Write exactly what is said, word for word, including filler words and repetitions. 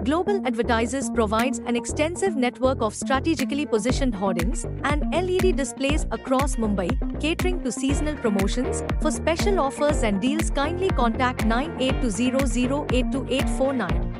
Global Advertisers provides an extensive network of strategically positioned hoardings and L E D displays across Mumbai, catering to seasonal promotions. For special offers and deals, kindly contact nine eight two zero zero eight two eight four nine.